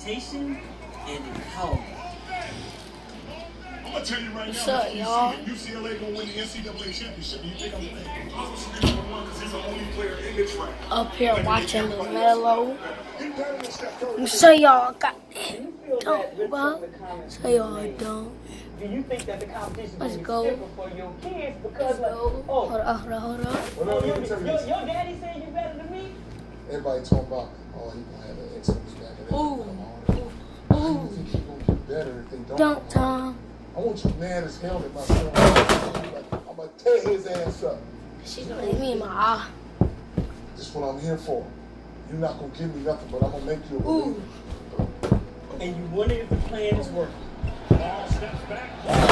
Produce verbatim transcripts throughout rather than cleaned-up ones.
representation and empowerment. I'm gonna tell you right What's now, up, y'all? U C L A gonna win the N C double A championship. You think I'm playing? Because he's the only player in the track. Up here watching LaMelo. You say y'all got don't, bro. Say y'all don't. Do you think that the competition Let's is go. stiffer for your kids because Let's like, go. oh, Hold up, hold up, hold up. oh your, your, your daddy said you better than me? Everybody talking about, oh, he gonna have an excellent back and Ooh. Ooh. You think he gonna get better if they don't? Dunk time. I want you mad as hell at my son. I'm gonna tear his ass up. She's gonna leave me in my eye. This is what I'm here for. You're not gonna give me nothing, but I'm gonna make you a Ooh. believer. And you wonder if the plan is working. Ball steps back.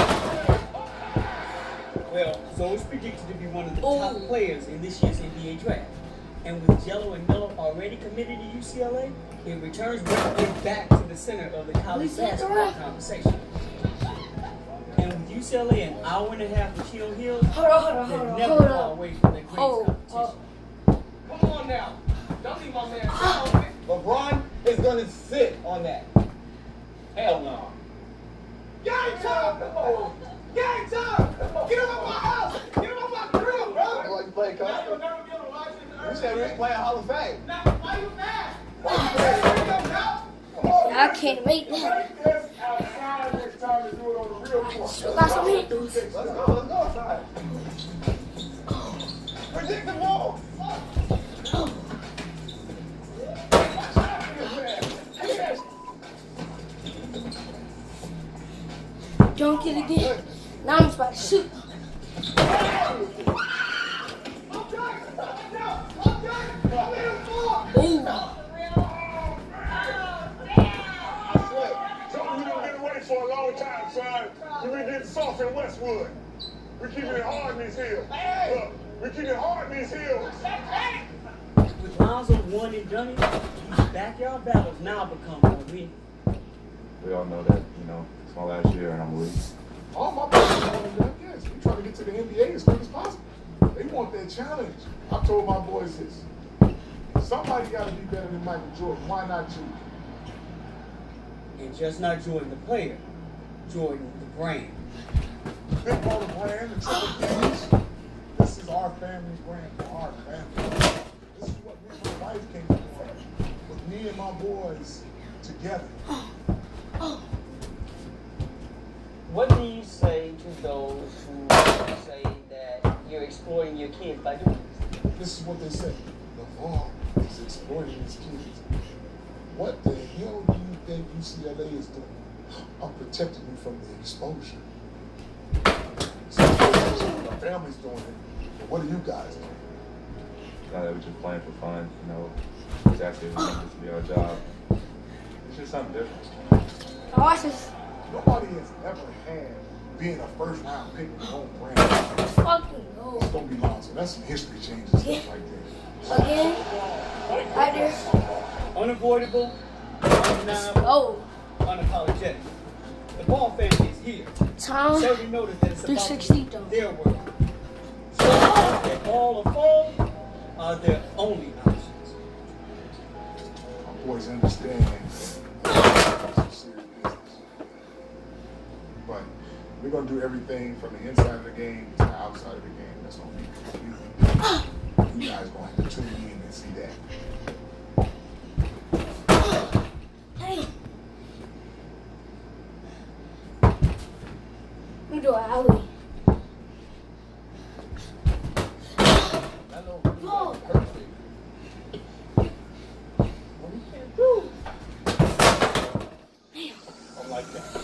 Well, Zoe is predicted to be one of the Ooh. top players in this year's N B A draft. And with Jello and Melo already committed to U C L A, it returns right back to the center of the college We said basketball that. conversation. And with U C L A an hour and a half from Shield Hill, Hold on, hold on, they're hold on, never hold far on. away from their greatest Hold competition. Come on now. Don't leave my man down. LeBron is gonna sit on that. Hell no. Gang time! Gang time! Get him out my house! Get him out my grill, bro! Like you play, coach? You said we was playing Hall of Fame. Why you mad? I can't make that. Still got some hit dudes. Let's go, let's go outside. Predictable! Dunk it again. Now I'm just about to shoot. Ooh. Something you done been away for a long time, son. You been getting soft in Westwood. We keeping it hard in these hills. Look, we keeping it hard in these hills. With Lonzo one and done it, these backyard battles now become more meaningful. We all know that, you know, it's my last year and I'm leaving. All my boys want to yes. We trying to get to the N B A as quick as possible. They want that challenge. I told my boys this. Somebody got to be better than Michael Jordan. Why not you? And just not Jordan the player, Jordan the brand. Big Baller brand, the Triple D's. This is our family's brand for our family. This is what me and my wife came to for. With me and my boys together. What do you say to those who say that you're exploiting your kids by doing this? This is what they say. LeVar is exploiting his kids. What the hell do you think U C L A is doing? I'm protecting you from the exposure. So my family's doing it, but what are you guys doing? Now that we're just playing for fun, you know, it's actually supposed to be our job. It's just something different. I watch this. Nobody has ever had being a first round pick with own brand. Fucking no. It's gonna be Lonzo. That's some history changes stuff right there. Again. Right there. Unavoidable, undeniable, Oh. unapologetic. The Ball family is here. Time. Certainly notice that it's three about sixty to though. be their world. So that all or four are their only options. My boys understand it's some serious business. But we're gonna do everything from the inside of the game to the outside of the game. That's gonna be completely. You guys gonna have to tune in and see that. Hey. We do an alley. Hello. Perfect. What we can't do. I like that.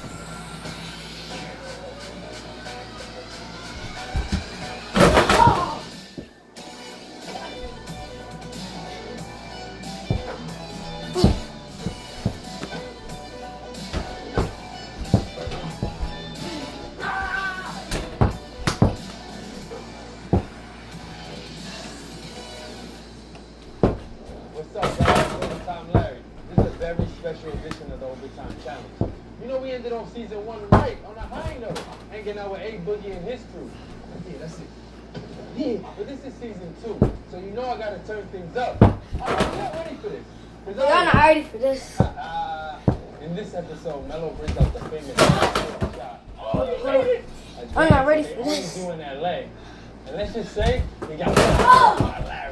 What's up, guys? Overtime Larry. This is a very special edition of the Overtime Challenge. You know, we ended off season one right on a high note, hanging out with A Boogie and his crew. Yeah, that's it. Yeah, but this is season two, so you know I gotta turn things up. I'm not ready for this. Y'all not ready for this. Uh, In this episode, Melo brings out the famous shot. I'm not ready for this. Doing that leg. And let's just say, we got oh. Larry.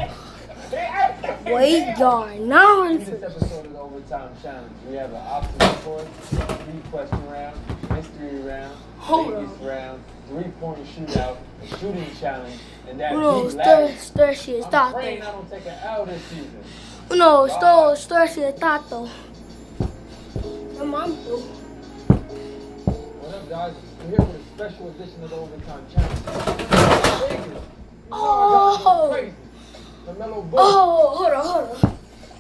Wait, y'all, now In this episode of the Overtime Challenge, we have an optimal choice, three-question round, mystery round, Vegas round, three-point shootout, a shooting challenge, and that Uno, beat Larry. stir, stir, I'm tato. praying I don't take an L this season. Uno, sto, stir, tato. Mambo. What up, guys? We're here with a special edition of the Overtime Challenge. Vegas. Oh. Crazy. The Melo Bull. Oh, hold on, hold on.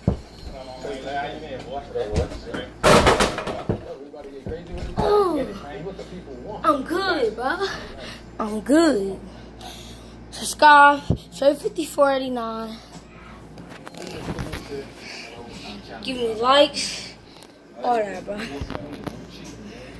Everybody get crazy with it. Oh. Get it, man. What the people want. I'm good, bro. I'm good. Subscribe, so fifty-four eighty-nine. Give me likes, all that, bro.